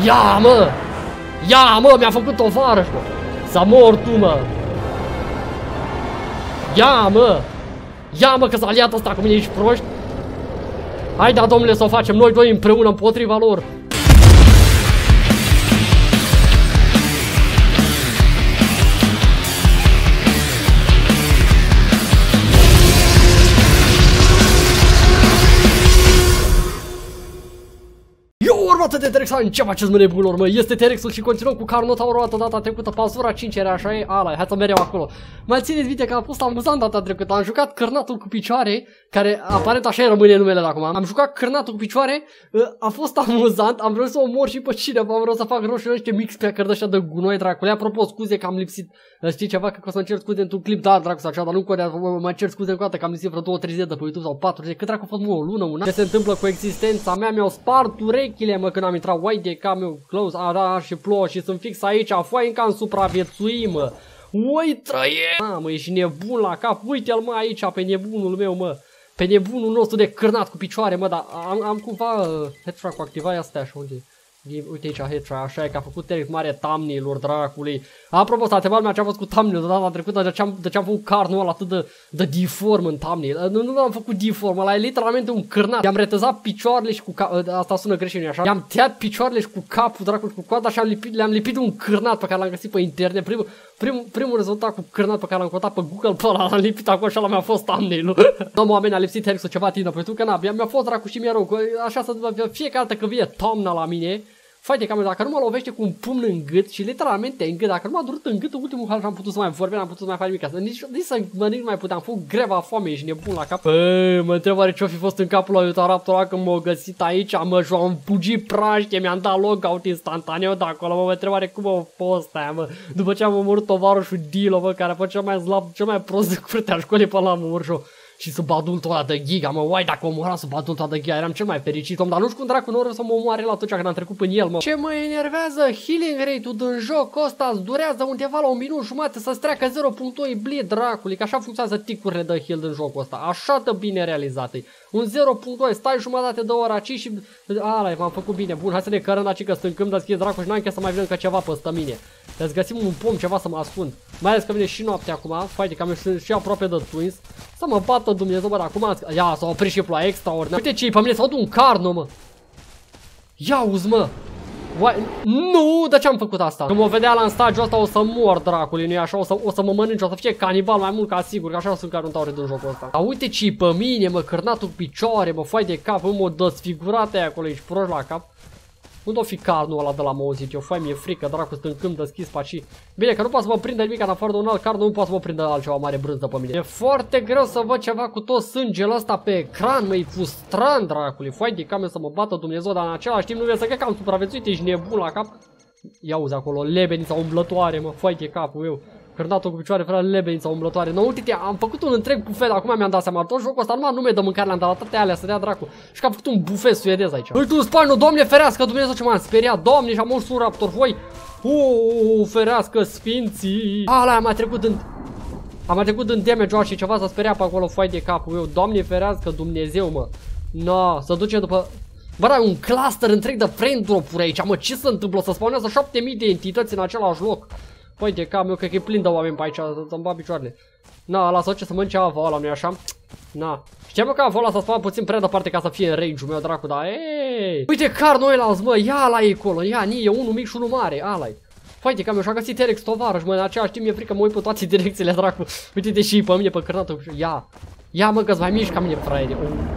Ia, mă! Ia, mă, mi-a făcut tovarăș, mă! Să mor tu, mă! Ia, mă! Ia, mă, că s-a aliat ăsta cu mine, ești proști? Hai, da, domnule, să o facem noi doi împreună împotriva lor! De T-Rex, ce faceți, mă, nebunilor, mă? Este T-Rex-ul și continuăm cu Carnota urmată data trecută, pasura 5 era așa e, ala, hai să mereu acolo. Mai țineți minte că a fost amuzant data trecută, am jucat cârnatul cu picioare, care aparent așa rămâne numele de acum. Am jucat cârnatul cu picioare, a fost amuzant, am vrut să omor și pe cineva, am vrut să fac roșu ăștia mix pe cărdășa de gunoi, dracule. Apropo, scuze că am lipsit, știi ceva, că o să-mi cer scuze într-un clip, da, dracu, așa, dar nu contează, mă cer scuze încă o dată că am lipsit vreo 2-3 zile de pe YouTube sau 4 zile, cât dracu a fost, mă, o lună, un an. Ce se întâmplă cu existența mea? Mi-au spart urechile, mă, când am intrat. Uai de cam meu close, da, și plouă și sunt fix aici, foi încă am supraviețui, mă. Ui, trăie! Mă, ești nebun la cap, uite-l, mă, aici, pe nebunul meu, mă. Pe nebunul nostru de cârnat cu picioare, mă, dar am cumva headshot cu activarea astea, așa, unde? Uite aici headshot, așa e, că a făcut T-Rex mare thumbnail-uri, dracului. Apropo, stateval mea ce-a fost cu thumbnail-ul de data trecută, de ce am făcut carnul ăla atât de deform în thumbnail. Nu l-am făcut deform, ăla e literalmente un cârnat. I-am retezat picioarele și cu asta sună greșit, nu așa? I-am tăiat picioarele și cu capul, dracul, și cu coada și le-am lipit un cârnat pe care l-am găsit pe internet. Primul rezultat cu cârnat pe care l-am căutat pe Google, pe ăla l-am lipit acolo și ăla mi-a fost thumbnail-ul. Nu, oameni, a lipsit T-Rex-ul ceva tină, pentru că mi-a fost dracu și mi-a rău, așa să fiecare dată că vine thumbnail la mine. Fai de cameră, dacă nu mă lovește cu un pumn în gât și literalmente în gât, dacă nu m-a durut în gât, ultimul hal am putut să mai vorbim, am putut să mai fac nimic. Nici să mănânc nu mai puteam, am făcut greva foamei și nebun la cap. Mă întreb oare ce-o fi fost în capul lui Utaraptor ăla când m-a găsit aici, mă, și am fugit prașche, mi-am dat logout instantaneu de acolo, mă întreb oare cum a fost aia, mă. După ce am omorât tovarășul Dilo, mă, care a fost cel mai slab, cel mai prost de curtea școlii până la murșo. Și subadultul ăla de Giga, mă, uai, dacă omoram subadultul ăla de Giga, eram cel mai fericit om, dar nu știu cum dracu nu să mă omoare la tot când am trecut până el, mă. Ce mă enervează, healing rate-ul din joc ăsta îți durează undeva la 1 minut jumate să-ți treacă 0.2 bleed, dracului, că așa funcționează ticurile de heal din jocul ăsta, așa de bine realizate. Un 0.2, stai jumătate de oră aici și... Ala, m-am făcut bine, bun, hai să ne cărăm aici că stâncăm, deschid dracu și n-am să mai vedem că ceva păstă mine. Deci găsim un pom, ceva să mă ascund. Mai ales că vine și noaptea acum, faide că am și aproape de twins. Să mă bată Dumnezeu, bă, acum... Ia, s-a oprit și ploaia extraordinar. Uite ce-i pe mine, s-a un carno, mă. Ia uzi, mă. Nu, de ce am făcut asta? Când mă vedea la în stagiul ăsta o să mor, dracului, nu-i așa? O să mă mănânci, o să fie canibal mai mult ca sigur, că așa sunt caruntaure din jocul ăsta. Dar uite ce-i pe mine, mă, cârnatul cu picioare, mă, foai de cap, mă, desfigurate aia acolo, ești proști la cap. Unde o fi carnul ăla de la mă auzit eu? Foai, mi-e frică, dracu, stâncând deschis pe aici. Bine, că nu poate să mă prindă nimic în afară de un alt carnul, nu poate să mă prindă altceva mare brânză pe mine. E foarte greu să văd ceva cu tot sângele ăsta pe ecran, mă, e frustrant, dracului. Foai de cam să mă bată Dumnezeu, dar în același timp nu vezi să cred că am supraviețuit, ești nebun la cap. Ia uzi acolo, lebenița umblătoare, mă, foai de capul meu. Cârnatul cu picioare, fără lebenița umblătoare. Nu, uite, am făcut un întreg bufet, acum mi-am dat seama. Tot jocul ăsta numai nume de mâncare le-am dat la toate alea să dea dracu. Și că am făcut un bufet suedez aici. Uite un spainul, Doamne ferească, Dumnezeu ce m-am speriat. Doamne, și am mult un raptor, voi. Ferească sfinții. Ala, am mai trecut în damage și ceva să speria pe acolo, foai de capul meu. Doamne ferească, Dumnezeu, mă. No, să duce după... Bă, da, un cluster întreg de frame drop-uri aici, mă, ce se întâmplă? Să spawnează 7000 de entități în același loc. Păi de cam eu cred că e plin de oameni pe aici, să-mi bat picioarele. Na, lasă ce să mănânce ava ăla, nu-i așa? Na. Știam eu că ava ăla s-a spawnat puțin prea departe ca să fie în range-ul meu, dracu, dar ei! Uite carnul ăla, mă, ia la ei acolo, ia, e unul mic și unul mare, ala-i. Păi de cam eu și-a găsit T-Rex tovarăș, mă, în același timp mi-e frică, mă uit pe toate direcțiile, dracu. Uite-te și pe mine, pe cârnatul, ia, mă, că-ți mai miști ca mine, fraiere.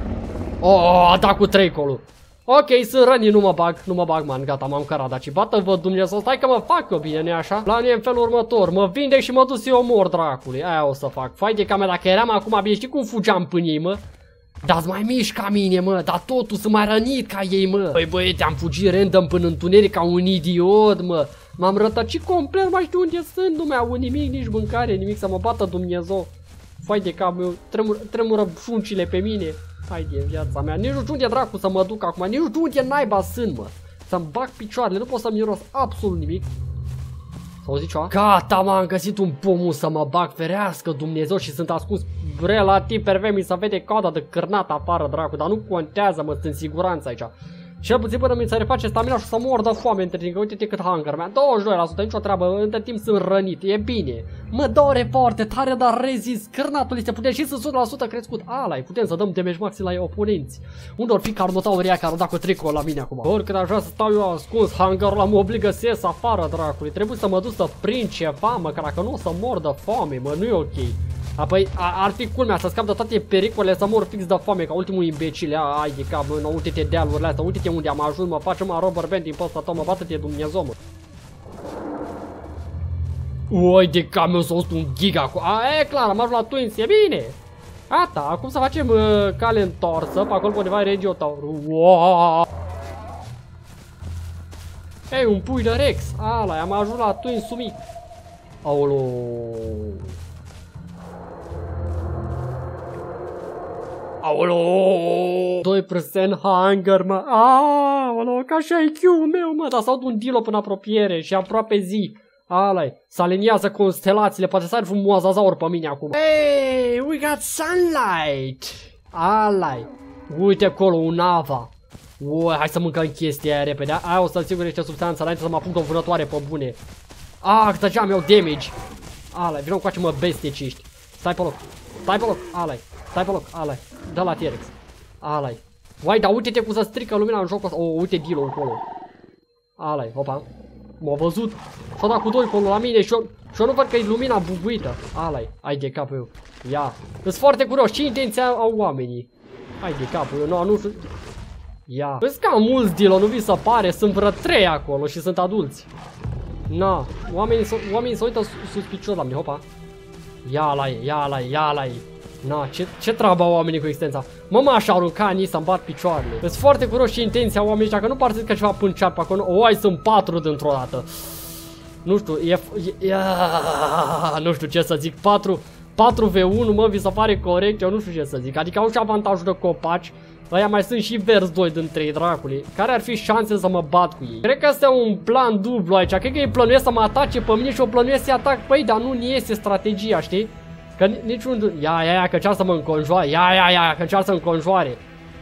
Da cu tricolul. Ok, sunt rănii, nu mă bag, man, gata, m-am cărat, daci, bată-vă Dumnezeu, stai că mă fac eu bine, nu-i așa? Planul e în felul următor, mă vindec și mă duc să-i omor, dracului, aia o să fac. Fai de cam dacă eram acum bine, știi cum fugeam până ei, mă? Dar-ți mai miști ca mine, mă, dar totul sunt mai rănit ca ei, mă. Păi băiete, am fugit random până întuneric ca un idiot, mă. M-am rătăcit complet, mai știu unde sunt, nu mi-au nimic, nici mâncare, nimic, să mă bată Dumnezeu. Fai de cap meu, tremură funcile pe mine. Hai de viața mea, nici nu știu unde dracu să mă duc acum, nici nu știu unde naiba sunt, mă. Să-mi bag picioarele, nu pot să miros absolut nimic. S-auzi ceva? Gata, m-am găsit un pomul să mă bag, ferească Dumnezeu, și sunt ascuns relativ perfect, mi se vede coada de cârnat afară, dracu, dar nu contează, mă, sunt în siguranță aici. Cel puțin până mi se reface stamina și să mor de foame între timp, că uite-te cât hunger, man, 22%, nicio treabă, între timp sunt rănit, e bine. Mă doare foarte tare, dar rezist, cârnatul este putea și să 100% crescut, ala, putem să dăm damage maxi la oponenți. Unde or fi carnotaurii care au dat cu tricou la mine acum? Oricând aș vrea să stau eu ascuns, hungerul ăla mă obligă să ies afară, dracului, trebuie să mă duc să prind ceva, mă, că dacă nu o să mor de foame, mă, nu e ok. Apoi ar fi culmea să scap de toate pericolele, să mor fix de foame ca ultimul imbecil. Ai de cap, mă, uite-te dealurile astea, uite-te unde am ajuns, mă, face-mă rubber band din posta tău, mă, bată-te Dumnezeu, mă. Oi de cap, meu, s-a un giga cu... E clar, am ajuns la Twins, e bine. Gata, acum să facem cale întoarsă, pe acolo undeva e Regio Tower. Wow. Ei, un pui de Rex, ala, am ajuns la Twins sumic. Aolo. Aolo! 2% hunger, mă! Aolo, ca și IQ-ul meu, mă! Dar s-aud un dilo până apropiere și aproape zi. Ala-i, se aliniază constelațiile, poate să ai un moazazaur pe mine acum. Hey, we got sunlight! Ala-i, uite acolo, un ava. Ui, hai să mâncăm chestia aia repede. Aia o să-l sigure niște substanță înainte să mă apuc de o vânătoare pe bune. Cât deja mi-au damage. Ala-i, vină încoace, mă, besteciști. Stai pe loc, stai pe loc, ala-i. Stai pe loc, ala-i, dă la T-Rex. Ala-i. Uai, dar uite-te cum să strică lumina în jocul ăsta. Uite Dilo încolo. Ala-i, opa. M-a văzut. S-a dat cu doi colo la mine și eu nu văd că e lumina bubuită. Ala-i, ai de capul eu. Ia. Sunt foarte curios, ce intenție au oamenii? Hai de capul eu, nu știu. Ia. Vezi că am mulți Dilo, nu vi se pare? Sunt vreo 3 acolo și sunt adulți. Na, oamenii se uită suspicios la mine, hopa. Ia-la-i, ia-la-i, ia-la-i. Na, ce treabă au oamenii cu extensa? Mă așa arunca în ei să-mi bat picioarele. Sunt foarte curios și intenția oamenii ăștia, că nu pare că ceva pâncea pe acolo. Oai, sunt 4 dintr-o dată. Nu știu, nu știu ce să zic. 4v1, mă, vi se pare corect? Eu nu știu ce să zic. Adică au și avantajul de copaci. Aia mai sunt și vers 2 din 3 dracului. Care ar fi șanse să mă bat cu ei? Cred că este un plan dublu aici. Cred că ei plănuiesc să mă atace pe mine și o plănuiesc să atac pe ei, dar nu iese strategia, știi? Că niciun... Ia, că încearcă să mă înconjoare. Ia, că încearcă să înconjoare.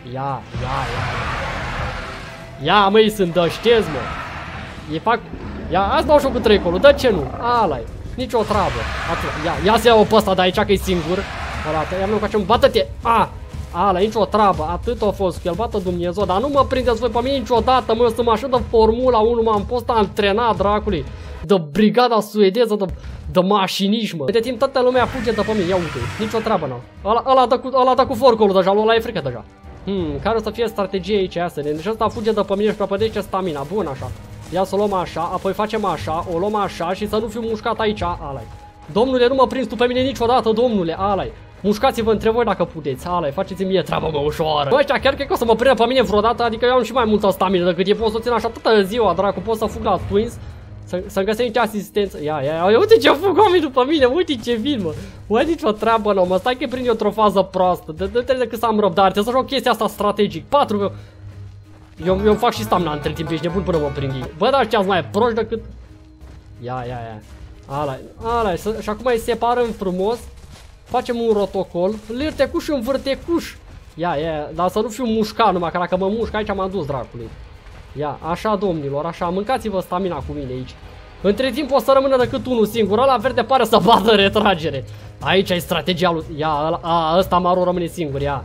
Ia, măi, sunt dăștezi, mă. Ei fac... Ia, azi dau și-o cu tricolul, dă ce nu? Ala-i, nici o treabă. Ia să iau pe ăsta de aici, că e singur. Arată, ia-mi facem, bată-te. Ala, nici o treabă, atât a fost cu el, bată Dumnezeu. Dar nu mă prindeți voi pe mine niciodată, mă, sunt așa de Formula 1, m-am fost antrenat, dracului. De brigada suedeză, de mașiniști, mă. De timp toată lumea fuge de pe mine, ia uite, nici o treabă n-au. Ăla dă cu forcolul deja, ăla e frică deja. Care o să fie strategia aici, ia să ne... Deci ăsta fuge de pe mine și prăpădește stamina, bun așa. Ia să o luăm așa, apoi facem așa, o luăm așa și să nu fiu mușcat aici, ala-i. Domnule, nu mă prinzi tu pe mine niciodată, domnule, ala-i. Mușcați-vă între voi dacă puteți, ala-i, faceți-mi mie treaba, mă, ușoară. Bă, ăștia chiar cred că o să mă prindă pe mine vreodată, adică eu am și mai multă stamina decât e, pot să o țin așa toată ziua, dracu, pot să fug la Twins. Să-mi găsesc niște asistență. Ia, uite ce fug oamenii după mine, uite ce vin, mă. Uite nici o treabă nouă, mă, stai că prind eu într-o fază proastă. Trebuie decât să am răbdare, trebuie să joc chestia asta strategic. 4. Eu fac și stamina între timp, ești nebun până mă prind ei. Bă, dar ăștia mai proști decât... Ia. Ala, și acum îi separăm frumos. Facem un rotocol, lirtecuș în vârtecuș. Ia, dar să nu fiu mușcat numai, că dacă mă mușc aici m-am dus dracului. Ia, așa domnilor, așa, mâncați-vă stamina cu mine aici. Între timp o să rămână decât unul singur, ăla verde pare să bată retragere. Aici ai strategia lui, ia, ăsta maro rămâne singur, ia,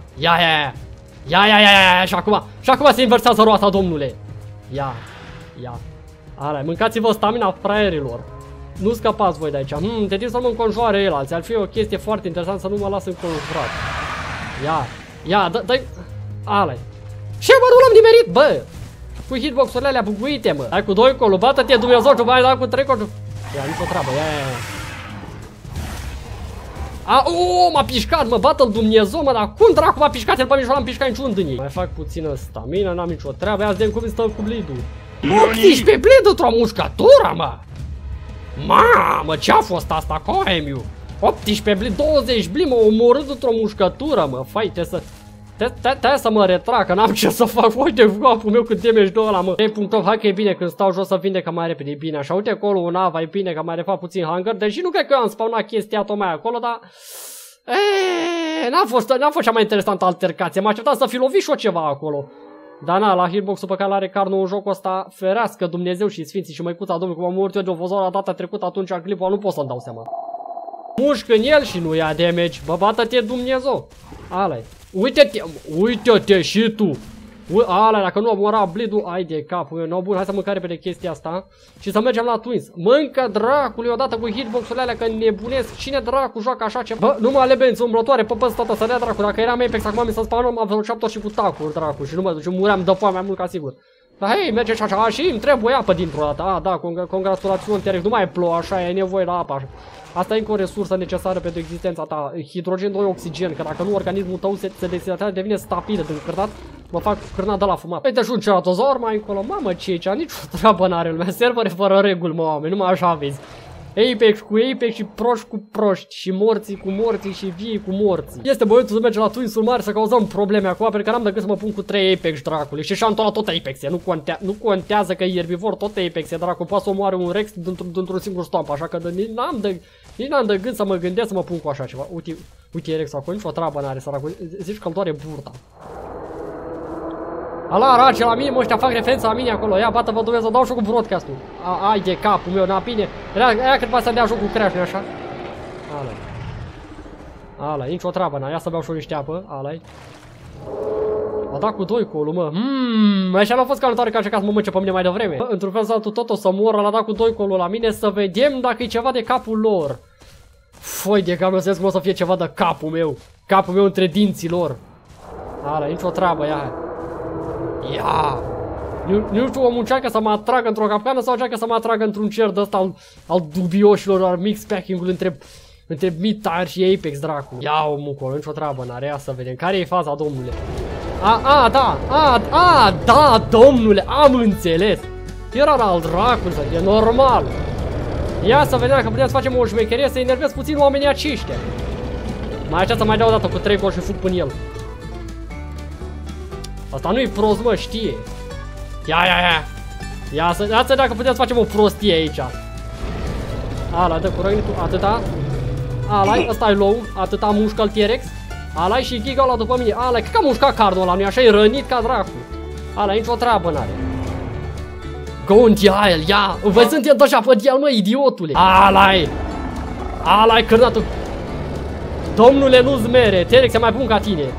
și acum se inversează roata, domnule. Ia, ala, mâncați-vă stamina fraierilor. Nu scăpați voi de aici, te timp să mă înconjoare el alții, ar fi o chestie foarte interesantă să nu mă las înconjurat. Ia, dă-i, ala. Ce mă, nu l-am nimerit, bă! Cu hitbox-urile alea buguite, mă. Hai cu 2 colo, bată-te Dumnezeu, ce mai da cu 3 colo. Ia, nici o treabă, ia. M-a pișcat, mă, bată-l Dumnezeu, mă, dar cum dracu m-a pișcat el pe mine și l-am pișcat niciun din ei. Mai fac puțină stamina, n-am nicio treabă, ia vedem cum stă cu bleed-ul. 18 bleed într-o mușcătură, mă. Mamă, ce-a fost asta, coemiu? 18 bleed, 20 bleed, mă, omorât într-o mușcătură, mă, fai, trebuie să mă retrag, că n-am ce să fac. Uite capul meu cât damage de ăla, mă. 3.8, hai că e bine când stau jos să vindecă mai repede, e bine așa. Uite acolo un ava, e bine că mai refac puțin hunger. Deși nu cred că eu am spawnat chestia tocmai acolo, dar... N-a fost cea mai interesantă altercație. M-a așteptat să fi lovit și eu ceva acolo. Dar na, la hitbox-ul pe care l-are Carno în jocul ăsta, ferească Dumnezeu și Sfinții și măicuța Domnului, cum am murit eu de o văzut data trecută, atunci în clipul nu pot să-mi dau seama. Mușc în el și nu ia damage, bă, bată-te Dumnezeu. Ala-i. Uite-te și tu. Ala, dacă nu omora bleed-ul, ai de capul meu, bun, hai să mâncare pe de chestia asta și să mergem la Twins. Mâncă dracului odată cu hitbox-urile alea, că nebunesc, cine dracu joacă așa ceva? Bă, numai lebenți umblătoare, pe păs tata, să dea dracu, dacă eram Apex, acum mi s-a spawnat, am făcut 7 și cu tacuri, dracu, și nu mă duce, muream de foame mai mult ca sigur. Dar hei, merge și așa, și îmi trebuie apă dintr-o dată, da, congratulațiuni, Terex, nu mai plouă așa, e nevoie la apă așa. Asta e încă o resursă necesară pentru existența ta, hidrogen 2 oxigen, că dacă nu organismul tău se deshidratează, devine stapidă din cârnat, mă fac cârnat de la fumat. Uite și un ceratozaur mai încolo, mamă ce aici, nici o treabă n-are lumea, servere fără reguli, mă, oameni, numai așa vezi. Apex cu Apex și proști cu proști și morții cu morții și vii cu morții. Este momentul să mergem la Twins-ul mari să cauzăm probleme acum, pentru că n-am decât să mă pun cu 3 Apex, dracule. Și șantola tot Apex e, nu contează că e herbivor, tot Apex e, dracu, poate să omoare un Rex dintr-un singur stomp, așa că nici n-am de gând să mă gândesc să mă pun cu așa ceva. Uite Rex acolo, nici o treabă n-are, săracul, zici că îmi doare burta. Ala, race la mine, mă, ăștia fac referență la mine acolo. Ia, bată, vă Dumnezeu, dau și cu broadcast-ul. Ai de capul meu, na, bine. Ia cât va să dea jocul crash, nu așa? Ala, nicio treabă, na, ia să beau și niște apă, ala-i. A dat cu 2 colul, mă. Așa n-a fost calutare ca să mă mânce pe mine mai devreme. Într-un fel sau altul tot o să moră, l-a dat cu 2 colul la mine, să vedem dacă e ceva de capul lor. Foi de cap, nu știu cum o să fie ceva de capul meu. Capul meu între dinții lor. Ala, nicio treabă, ia. Ia! Nu știu, omul încearcă să mă atragă într-o capcană sau încearcă să mă atragă într-un cer de ăsta al dubioșilor, al mix packing-ului între Mid-Tire și Apex, dracu. Ia omul acolo, nicio treabă n-are, ia să vedem. Care e faza, domnule? Da, domnule, am înțeles. Era al dracu, e normal. Ia să vedem dacă putem să facem o șmecherie, să enervez puțin oamenii aceștia. Mai așa să mai dau o dată cu 3 gol și fug până el. Asta nu-i prost, mă, știe. Ia să dacă putem să facem o prostie aici. Ala, dă cu răgnitul, atâta. Ala-i, ăsta e low, atâta mușcă-l T-Rex. Ala-i și Giga ăla după mine. Ala-i, cred că a mușcat cardul ăla, nu-i așa, e rănit ca dracu. Ala-i, nicio treabă n-are. Go în dial, ia, vă suntem deja pe dial, mă, idiotule. Ala-i, cârnatul. Domnule, nu-ți mere, T-Rex e mai bun ca tine.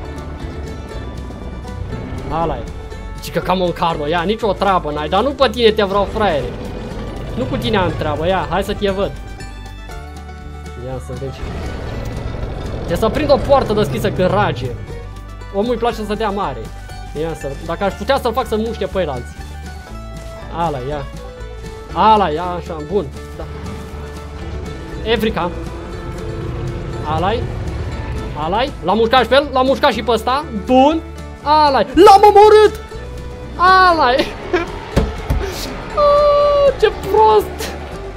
Ala-i. Zici că cam un Carno, ia, nicio treabă n-ai, dar nu pe tine te vreau, fraiere. Nu cu tine am treabă, ia, hai să te văd. Ia să vezi. Trebuie să prind o poartă deschisă când rage. Omul îi place să dea mare. Ia să, dacă aș putea să-l fac să muște pe el alții. Ala, ia. Ala, ia, așa, bun. Da. Africa. Ala-i. Ala-i. L-am mușcat și pe el, l-am mușcat și pe ăsta. Bun. Ala-i. L-am omorât. Ala-i. Ce prost.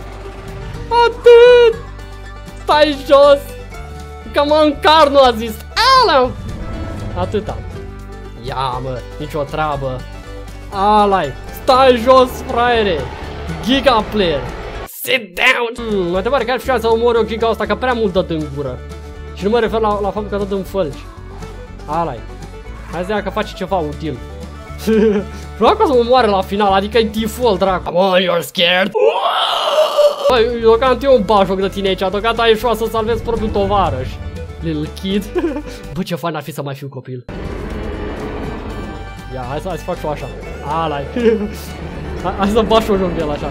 Atât. Stai jos. Că mă încar, nu a zis. Ala. Atâta. Ia, mă, nicio treabă. Ala-i. Stai jos, fraiere. Giga player. Sit down. Mă întrebare care ar fi șansa să omori o giga asta, că prea mult dă în gură. Și nu mă refer la faptul că dă în fălci. Ala-i. Hai să ia că face ceva util. Vreau că o să mă moare la final, adică e default, dracu. Come on, you're scared. Băi, deocamdată eu un bajoc de tine aici, deocamdată ai șoasă să salvezi propriul tovarăș. Little kid. Bă, ce fain ar fi să mai fiu copil. Ia, hai să fac și-o așa. Ala-i. Hai să bat și-o joc de el așa.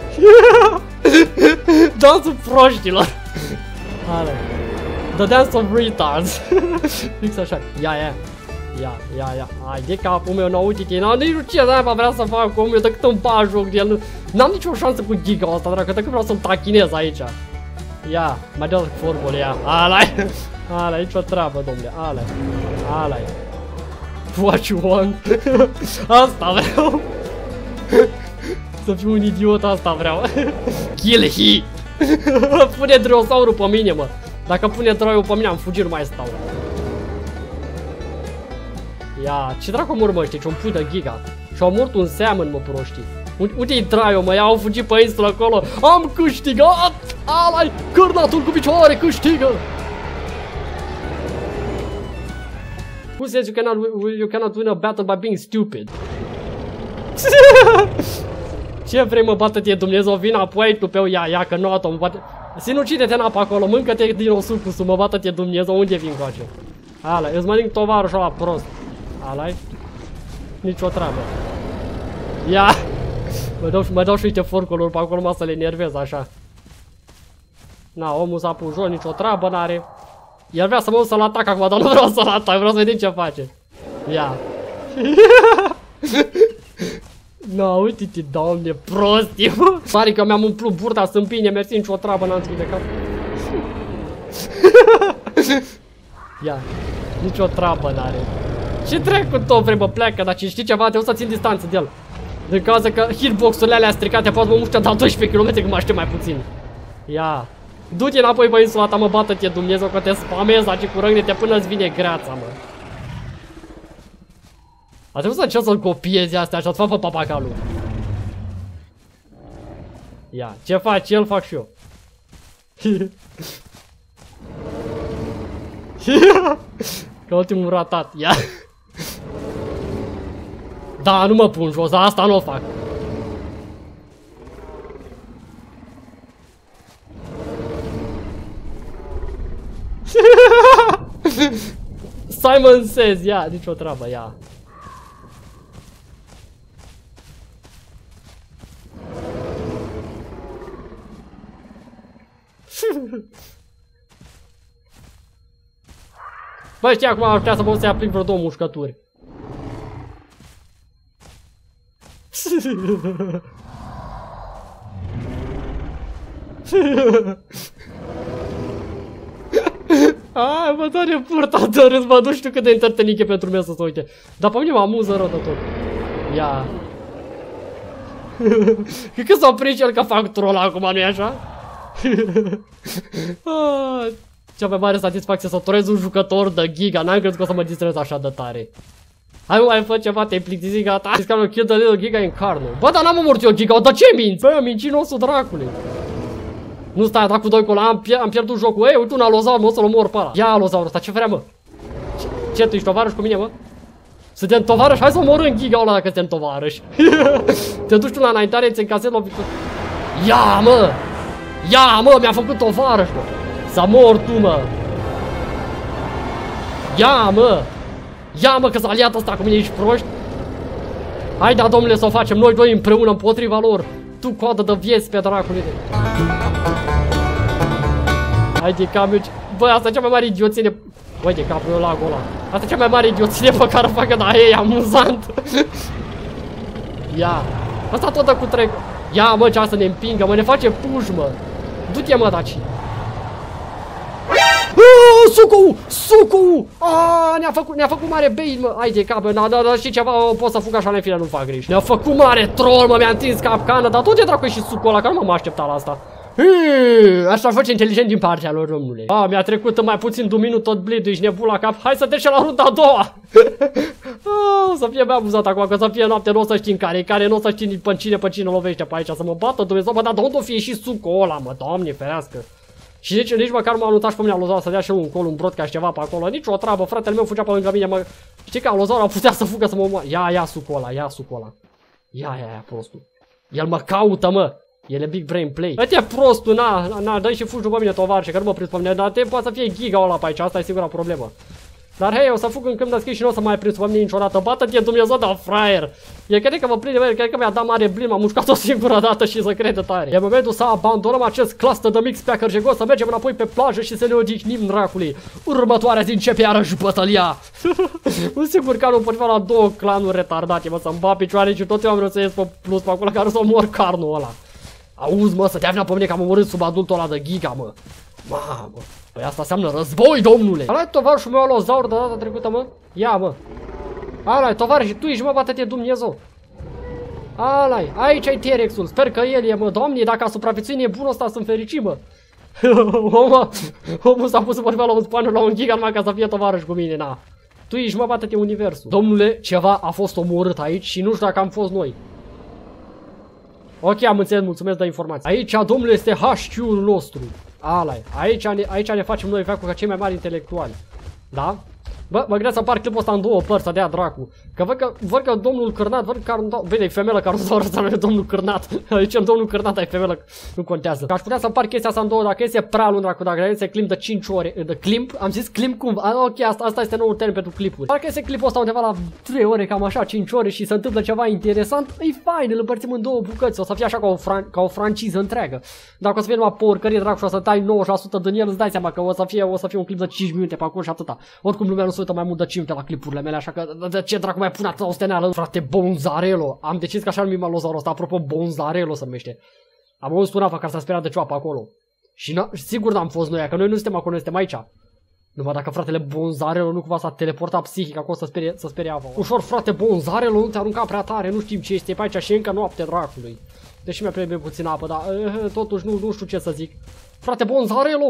Dansul proștilor. Ala-i. The Dance of Retards. Fix așa. Ia. Hai de capul meu, n-au uite-te, n-am nici ce n-am vrea să fac cu omul meu decât îmi bat joc de el. N-am nicio șansă cu giga asta, dracu, decât vreau să-l tachinez aici. Ia, mai dă formule, ia. Ala-i, nicio treabă, domnule, ala-i. What you want? Asta vreau. Să fiu un idiot, asta vreau. Kill he. Pune drosaurul pe mine, mă. Dacă pune droiul pe mine, am fugit, nu mai stau. Ia, ce dracu mă urmăște, ce-un pui de giga. Și-au mort un seamăn, mă, proștii. Uite-i draiul, mă, i-au fugit pe insulă acolo. Am câștigat! Ala-i, cârnatul cu picioare câștigă! Who says you cannot win a battle by being stupid? Ce vrei, mă, bată-te Dumnezeu, vin apoi tu pe ia, că nu atom, bate... Sinucide-te în apă acolo, mâncă-te din osucusul, mă, bată-te Dumnezeu, unde vin coace? Ala, îți mănânc tovarășul ăla prost. Ala-i? Nici o treabă. Ia! Mă dau și uite forculuri pe acolo, mă, să le enervez așa. Na, omul s-a pus jos, nici o treabă n-are. El vrea să mă duc să-l atac acum, dar nu vreau să-l atac, vreau să vedem ce face. Ia. Na, uite-te, doamne, prostii, mă. Pare că mi-am umplut burta sâmpine, mersi, nici o treabă n-am ținut de cap. Ia, nici o treabă n-are. Ce trec cu tot, vrei, bă, pleacă, dar știi ceva, trebuie să țin distanță de el. Din cauza că hitbox-urile alea stricate poate mă muștea la 12 km când mă aștept mai puțin. Ia. Du-te înapoi pe insula ta, mă, bată-te Dumnezeu, că te spamez aici cu răgnete până îți vine greața, mă. A trebuit să încerc să-l copiezi astea așa, să fac pe papacalul. Ia, ce faci el, fac și eu. Ca ultimul ratat, ia. Da, nu mă pun jos, asta nu o fac. Simon Says, ia, nicio treabă, ia. Bă, știi, acum aș putea să pot să-i aplic vreo 2 mușcături. Ai, mă doare purta de râs, mă, nu știu cât de întertenic e pentru mine să se uite. Dar pe mine mă amuză rău de tot. Ia. Cred că s-a prins el că fac troll acum, nu-i așa? Cea mai mare satisfacție să torez un jucător de Giga, n-am crezut că o să mă distrez așa de tare. Hai, mai fă ceva, te-ai plictisit, gata. Zici că am kill the little Giga in Carno. Bă, dar n-am omorât eu Giga, dar ce minți? Bă, mincinosul dracule. Nu stai, atac cu 2 acolo, am pierdut jocul. Ei, uite un alozaur, mă, să-l omor pe ăla. Ia alozaurul ăsta, ce vrea, mă? Ce, tu ești tovarăș cu mine, mă? Suntem tovarăși? Hai să omorâm Giga ăla dacă suntem tovarăși. Te duci tu la înaintare, îți încasezi la victorie. Ia, mă! Ia, mă, mi-a făcut tovarăș, mă! Să mor tu, mă! Ia, mă! Ia, mă, că s-a aliat ăsta cu mine, ești proști? Hai, da, domnule, să o facem noi doi împreună împotriva lor. Tu, coadă de vieți pe dracule. Hai de cam. Bă, asta e cea mai mare idioțenie. Băi, de capul meu lagul ăla. Asta e cea mai mare idioțenie pe care o facă, dar e amuzant. Ia. Asta tot dă cu trec. Ia, mă, ce să ne împingă, mă, ne face push, mă. Du-te, mă, daci. Sucu! Sucu! Ne-a făcut mare bait, mă. Hai de cap, dar știi ceva, pot să fug așa în fine, nu fac griji. Ne-a făcut mare troll, mă, mi-a întins capcană, dar tot e dracu și sucul ăla, că nu m-am așteptat la asta. Asta face inteligent din partea lor, domnule. Mi-a trecut în mai puțin de un minut tot bleed-ul, ești nebun la cap. Hai să trecem la runda a doua. O să fie mai amuzat acum, că să fie noapte, nu o să știm care nu o să știm pe cine lovește pe aici, să mă bată Dumnezeu, bă, dar de unde o fie și sucul ăla, mă, Doamne ferească. Și nici măcar nu m-a anunțat și pe mine alozaur să dea și un col, un brod ca și ceva pe acolo. Nici o treabă, fratele meu fugea pe lângă mine, mă. Știi că alozaur putea să fugă să mă omoare. Ia sucul ăla, ia sucul ăla. Ia, prostul. El mă caută, mă. El e big brain play. Uite, prostul, dă-i și fugi după mine, tovarășe, că nu mă prins pe mine. Dar te poate să fie Giga ăla pe aici, asta e sigura problemă. Dar hei, o să fug în câmp de schi și nu o să mai prins pe mine niciodată. Bată-te Dumnezeu, da, fraier. E crede că mă prinde, cred că mi-a dat mare blin, m-am mușcat o singură dată și să crede tare. E momentul să abandonăm acest cluster de mix pe cărjegos, să mergem înapoi pe plajă și să ne odihnim, dracului. Următoarea zi începe iarăși bătălia. Un sigur că nu potriva la 2 clanuri retardate, mă, să-mi bat picioare și tot eu am vrut să ies pe plus pe acolo, care să omor carnul ăla. Auzi, mă, să te avea pe mine că am omorât sub adultul ăla de Giga, mă. Mamă. Păi asta înseamnă război, domnule! Ala-i tovarășul meu alozaur de data trecută, mă? Ia, mă! Ala-i, tovarăși, tu ești, mă, bată-te Dumnezeu! Ala-i, aici ai T-Rex-ul, sper că el e, mă, Doamne, dacă a supraviețuit nebunul ăsta, sunt fericit, mă! Omul s-a pus împotriva la un spanul, la un Giga, numai ca să fie tovarăș cu mine, na! Tu ești, mă, bată-te universul! Domnule, ceva a fost omorât aici și nu știu dacă am fost noi. Ok, am înțeles, mulțumesc de informații. Aici, domnule, este HQ-ul nostru. Ala-i. Aici ne facem noi veacul ca cei mai mari intelectuali. Da? Bă, mă gândesc să împart clipul ăsta în două părți, să dea dracu. Că văd că domnul Cârnat, văd că vede, e femelă Carnotaur, ăsta nu e domnul Cârnat. Zicem domnul Cârnat, ai femelă, nu contează. Că aș putea să împart chestia asta în două, dacă este prea lung, dacă este clip de 5 ore. De clip? Am zis clip cum? Ok, asta este noul termen pentru clipuri. Dacă este clipul ăsta undeva la 3 ore, cam așa, 5 ore și se întâmplă ceva interesant, e fain, îl împărțim în două bucăți. O să fie așa ca o franciză întreagă. Dacă o să fie numai porcărie, dracu, și o să tai 90% din el, îți dai seama că o să fie un clip de 5 minute pe acolo și atâta. Oricum lumea nu se uită mai mult de 5 minute la clipurile mele, așa că de ce dracu mai pun atâta osteneală? Frate, Bonzarello. Am decis că așa numim alozaurul ăsta, apropo, Bonzarello se numește. Am auzit un apa care s-a speriat de ceva pe acolo. Și sigur n-am fost noi, că noi nu suntem acolo, noi suntem aici. Numai dacă fratele Bonzarello nu cumva s-a teleportat psihic acolo să sperie apa. Ușor, frate, Bonzarello, nu te arunca prea tare, nu știm ce este pe aici și încă noapte dracului. Deși mi-a primit puțin apă, dar totuși nu știu ce să zic. Frate, Bonzarello!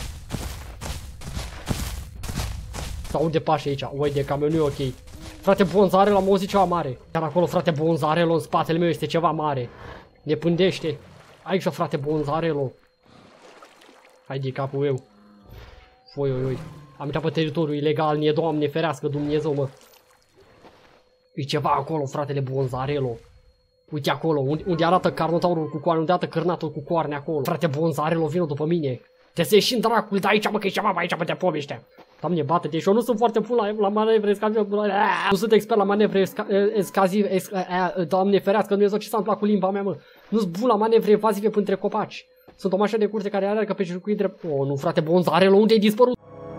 Sau unde pași aici? Uai de camion, nu e ok. Frate, Bonzarello, am auzit ceva mare. Iar acolo, frate, Bonzarello, în spatele meu este ceva mare. Ne pândește. Aici, frate, Bonzarello. Hai de capul eu. Oi. Am intrat pe teritoriul ilegal, nie, Doamne ferească Dumnezeu, mă. E ceva acolo, fratele Bonzarello. Uite acolo, unde arată Carnotaurul cu coarne, unde arată Cârnatul cu coarne acolo. Frate, Bonzarello, vină după mine. Te să ieși în dracul de aici, mă, că e ceva aici, mă, te pomește. Doamne, bate-te, și eu nu sunt foarte bun la manevre escazive. Nu sunt expert la manevre escazive. Doamne ferească, Dumnezeu, ce s-a întâmplat cu limba mea, mă. Nu sunt bun la manevre evazive între copaci. Sunt o mașină de curse care alergă pe circuit drept. Oh, nu, frate, Bonzarello, unde ai dispărut?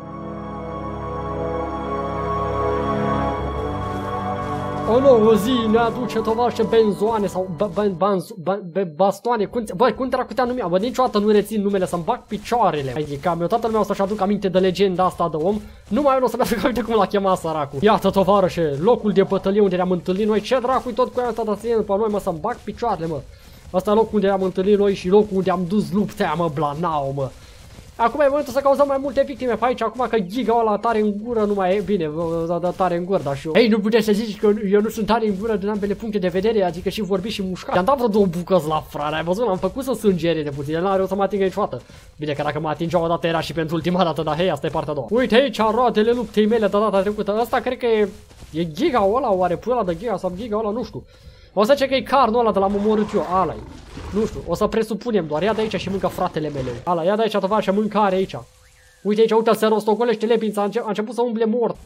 O nouă zi ne aduce tovarășe benzoane sau bastoane. Băi, cum dracu te-a numit? Bă, niciodată nu rețin numele, să-mi bag picioarele. Adică eu toată lumea o să-și aduc aminte de legenda asta de om. Numai eu nu o să-mi aduc aminte cum l-a chemat săracul. Iată, tovarășe, locul de bătălie unde ne-am întâlnit noi. Ce dracu-i tot cu asta de ține după noi, mă, să-mi bag picioarele, mă. Asta e locul unde am întâlnit noi și locul unde am dus luptea, mă, Blanau, mă. Acum e momentul să cauzăm mai multe victime pe aici, acum că giga ăla tare în gură nu mai e bine, tare în gură, dar și eu. Ei, nu puteți să zici că eu nu sunt tare în gură din ambele puncte de vedere, adică și vorbi și mușca. I-am dat vreo două bucăți la frare, ai văzut, am făcut să sângere de puțin, el n-are o să mă atingă niciodată. Bine că dacă mă atingea o dată era și pentru ultima dată, dar hei, asta e partea a doua. Uite aici roadele luptei mele de data trecută, ăsta cred că e giga ăla, oare pula de giga sau giga ăla, nu știu. O să zice că e carnul ăla de la omorât eu, ala-i. Nu știu, o să presupunem doar, ia de aici și mâncă fratele meu. Ala, ia de aici tovarășe, mâncare aici. Uite aici, uite-l, se rostogolește lepința, a început să umble mort.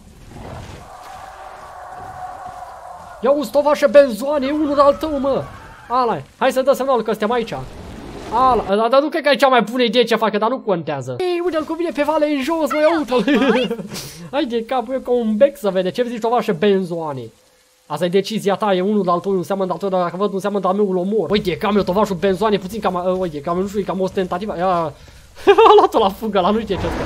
Ia uzi, tovarășe, benzoane, e unul al tău, mă. Ala, hai să dă semnalul că suntem aici. Ala, dar nu cred că e cea mai bună idee ce facă, dar nu contează. Ei, uite-l cum vine pe vale în jos, mă, ia uite-l. Hai de capul eu ca un bec să vede, ce zici, tovarășe, benzoane. Asta e decizia ta, e unul de al tău, nu seamănă de al tău, dar dacă văd nu seamănă de al meu, îl omor. Uite, cam eu tovarășul benzoane, puțin cam, uite, cam nu știu, e cam ostentativă. Ia, a luat-o la fugă, la nu știe ce asta.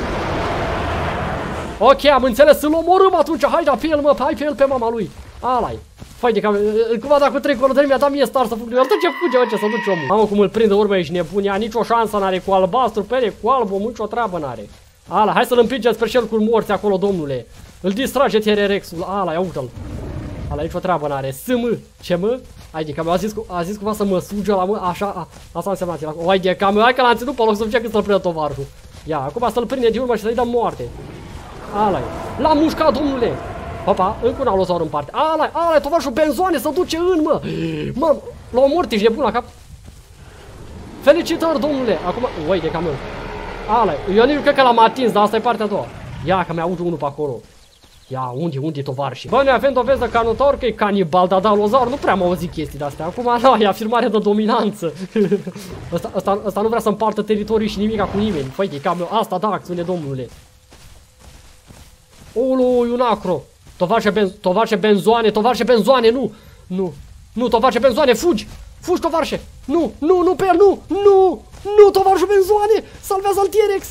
Ok, am înțeles, să-l omorâm atunci, hai da pe el, mă, hai pe el, pe mama lui. Ala-i. Fai de cam, cumva dacă trec acolo de mi-a dat mie star să fug, atunci ce fuge, mă, ce să duci omul. Mamă, cum îl prinde urmă, ești nebun, ea nicio șansă n-are cu albastru, pere cu albă, nicio treabă n-are. Ala, hai să-l împingeți pe cercul morți acolo, domnule. Îl distrage TR-Rexul, ala, ia uite-l. Ala, nicio treabă n-are. S-mă, ce mă? Hai de cam, a zis cumva să mă suge la mă, așa, asta înseamnă el. Hai de cam, hai că l-am ținut pe loc să fie când să-l prindă tovarășul. Ia, acum să-l prinde de urmă și să-i dăm moarte. Ala-i. L-am mușcat, domnule. Papa, încă un alozaur în parte. Ala-i, tovarășul benzoane să duce în, mă. Mă, l-a omorât, ești nebun la cap. Felicitări, domnule. Acum, uai de cam eu. Ala-i, eu nici nu cred că l-am atins, dar asta e partea a doua. Ia, că mi-aude unul pe acolo. Ia, unde tovarășii? Bă, noi avem dovezi de Carnotaur că e canibal, dar alozaur nu prea am auzit chestii de-astea. Acum, nu, e afirmare de dominanță. Ăsta nu vrea să împartă teritorii și nimica cu nimeni. Păi, e cam eu. Asta da, acțiune, domnule. Olu, un acro. Tovarășe benzoane, nu, tovarășe benzoane, fugi! Fugi, tovarășe! Nu, pe el, nu, tovarășul benzoane! Salvează-l T-Rex!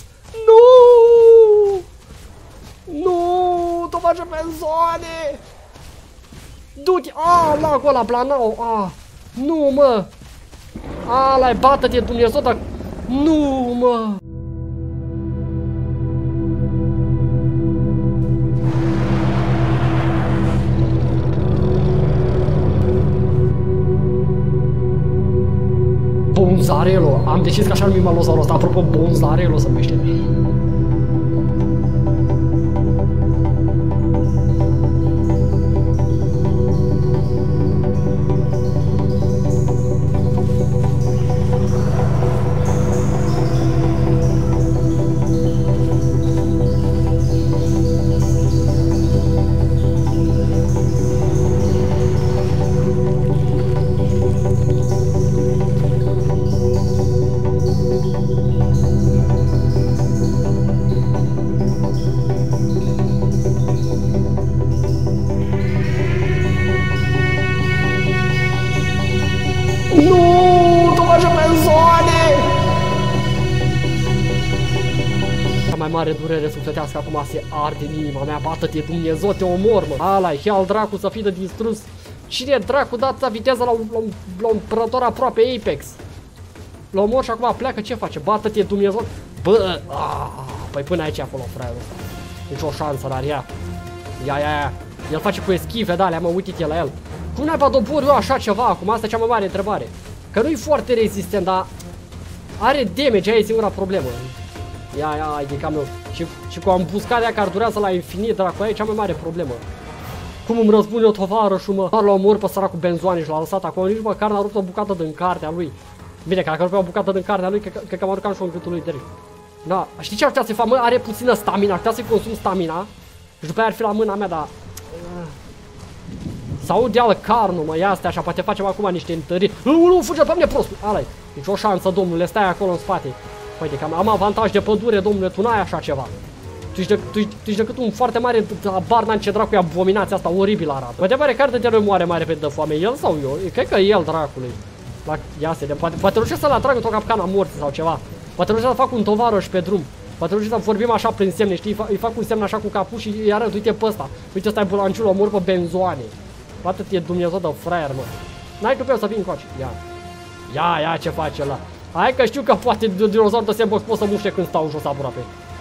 Nu, tovarășe benzoane! Du-te, lacul ăla, Blanau, nu, mă! Ala-i, bată-te, Dumnezeu, dar... Nu, mă! Bonzarello, am decis că așa numim alozaurul ăsta, apropo, Bonzarello se numește. mare durere sufletească acum se arde în inima mea. Bată-te Dumnezeu, te omor, mă. Ala-i, heal dracu să fie de distrus. Cine dracu dat viteză la un prător aproape Apex? L omor și acum pleacă, ce face? Bată-te Dumnezeu. Bă, păi până aici acolo, fraierul ăsta. Nici o șansă n-are ea. Ia. El face cu eschive de alea, mă, uite-te la el. Cum n-ai dobor eu așa ceva acum? Asta e cea mai mare întrebare. Că nu-i foarte rezistent, dar are damage, aia e singura problemă. Ia, e cam eu. Și cu ambuscarea care durează la infinit, dracu, aia e cea mai mare problemă. Cum îmi răzbune o tovarășul, mă? Doar l-a omor pe săracul benzoane și l-a lăsat acolo. Nici măcar n-a rupt o bucată din cartea lui. Bine, că dacă rupea o bucată din cartea lui, cred că m-a rucat și-o în gâtul lui direct. Da, știi ce ar putea să-i fac? Mă, are puțină stamina, ar putea să-i consum stamina. Și după aia ar fi la mâna mea, dar... S-aude ală carnul, mă, ia astea așa, poate facem acum niște întăriri. Nu, fuge pe mine, prostul! Ala-i, nici o șansă, domnule, stai acolo în spate. Păi, de că am avantaj de pădure, domnule, tu n-ai așa ceva. Tu ești decât un foarte mare abar n-am ce dracu e abominația asta, oribil arată. Mă întrebare care de noi moare mai repede de foame, el sau eu? Cred că el, dracului. Ia să vedem, poate reușesc să-l atrag într-o capcană morții sau ceva. Poate reușesc să fac un tovarăș pe drum. Poate reușesc să vorbim așa prin semne, știi? Îi fac un semn așa cu capul și îi arăt, uite pe ăsta. Uite, ăsta e bulanciul, omor pe benzoane. Bată-te Dumnezeu de fraier, mă. N-ai tu pe eu să vin încoace. Ia, ce face ăla? Hai că știu că poate dinozaurul de sandbox pot să muște când stau jos aproape.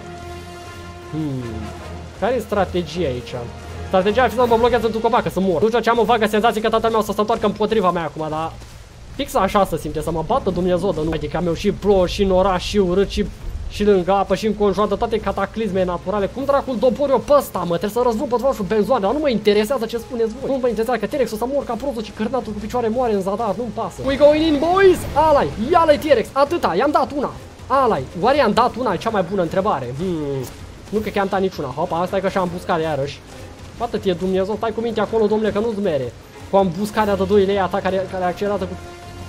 Care e strategia aici? Strategia ar fi să mă blochez într-un copac, că să mor. Nu știu ce am o vagă senzație că tatăl meu o să se întoarcă împotriva mea acum, dar... Fix așa se simte, să mă bată Dumnezeu de nu. Adică am eu și plouă, și în oraș, și urât, și lângă apă, și înconjoară toate cataclisme naturale. Cum dracul dobor eu pe ăsta, mă? Trebuie să răzbun pe tovarășul benzoane, dar nu mă interesează ce spuneți voi. Nu mă interesează că T-Rex o să mor ca prozul și cărnatul cu picioare moare în zadar, nu-mi pasă. We going in, boys! Alai, ia-l-ai T-Rex, atâta, i-am dat una. Alai, oare i-am dat una? E cea mai bună întrebare. Nu cred că i-am dat niciuna. Hopa, asta e că și-am buscat iarăși. Bată-te Dumnezeu, stai cu minte acolo, domnule, că nu-ți mere. Cu ambuscarea de 2 lei a ta care accelerează cu...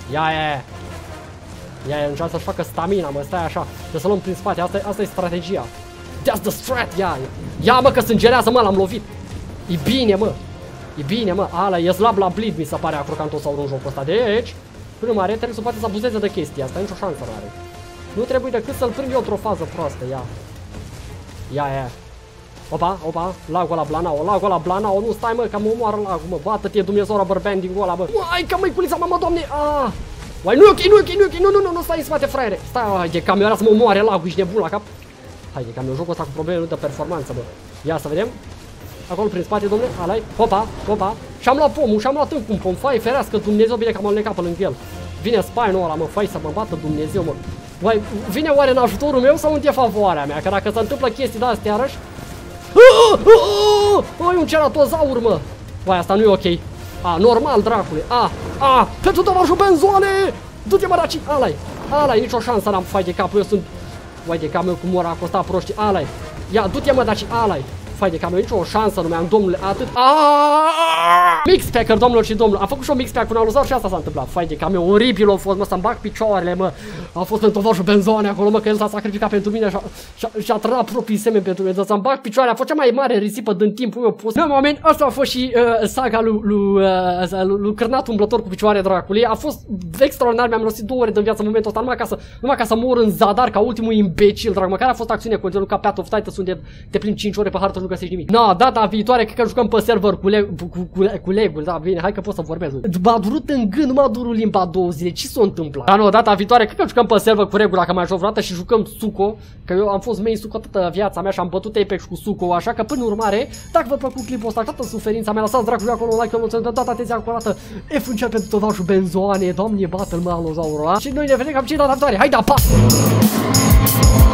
Ia, încearcă să-și facă stamina, mă, stai așa. Trebuie să luăm prin spate, asta e strategia. That's the strat, ia, mă, că sângerează, mă, l-am lovit. E bine, mă, ala, e slab la bleed, mi se pare acrocantosaurul în jocul ăsta. Deci, până mare, trebuie să poate să abuzeze de chestia asta, nicio șansă n-are. Nu trebuie decât să-l prind eu într-o fază proastă, ia. Opa, lagul la Blanao, nu stai, mă, că mă omoară lagul, mă, bată-te Dumnezeu rubber banding-ul ăla, bă. Uai, că măiculița, mamă, doamne, Uai, nu e ok, nu, stai în spate, fraiere. Stai, de cam eu era să mă omoare lagul, ești nebun la cap. Hai, de cam eu jocul ăsta cu probleme nu de performanță, bă. Ia să vedem. Acolo prin spate, domnule, alai, hopa. Și-am luat pomul, și-am luat încă un pom, fai, ferească Dumnezeu, bine că m-am lecat pe lângă el. Vine spine-ul ăla, mă, fai să mă bată Dumnezeu, mă. Uai, vine oare în ajutorul meu sau în defavoarea mea? Că dacă se întâmplă chestii de astea iarăși... Oi, un ceratozaur, mă! Uai, asta nu e ok. Normal, dracule. Pentru tovarășul benzoane! Du-te, mă, daci! Alai, nicio șansă n-am, fai de capul, eu sunt... Uai, de capul meu cum mor a costat proștii. Alai. Ia, du-te, mă, daci! Alai. Fai de capul meu, nicio șansă nu mi-am, domnule, atât. Mixpacker, domnilor și domnilor. Am făcut și un mixpack cu un aluzar și asta s-a întâmplat. Fai de capul meu, oribil a fost, mă, să-mi bag picioarele, mă. A fost pentru tovarășul benzoane acolo, mă, că el s-a sacrificat pentru mine și-a trădat proprii semeni pentru mine. Să-mi bag picioarele, a fost cea mai mare risipă din timpul meu pus. Nu, oameni, asta a fost și saga lui Cârnatul umblător cu picioare dracului. A fost extraordinar, mi-am rosit 2 ore din viață în momentul ăsta, numai ca să mor în zadar ca ultimul imbecil, drag, măcar a fost acțiune continuă ca Path of Titans unde te plimbi 5 ore pe hartă și nu găsești nimic. Data viitoare cred că jucăm pe server cu legul, da, bine, hai că pot să vorbesc. M-a durut în gând, nu m-a durut limba 2 zile, ce s-a întâmplat? Dar nu, data viitoare cred că jucăm pe server cu regula, că mai joc vreodată și jucăm Suco, că eu am fost main Suco toată viața mea și am bătut Apex cu Suco, așa că până urmare, dacă vă plăcut clipul ăsta, toată suferința mea, lăsați dracului acolo un like, că data atenția acolo dată, F-ul pentru tovarășul benzoane, doamne, bată-l mă alozaurul ăla și noi ne vedem cam ce data viitoare, hai da, pa!